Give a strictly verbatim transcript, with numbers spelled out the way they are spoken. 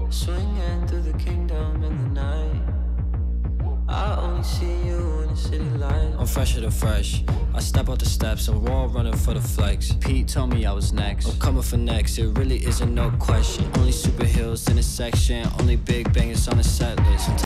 Swinging through the kingdom in the night. I only see you in the city light. I'm fresher than fresh. I step out the steps, I'm raw running for the flex. Pete told me I was next. I'm coming for next, it really isn't no question. Only super heels in this section, only big bangers on the set list.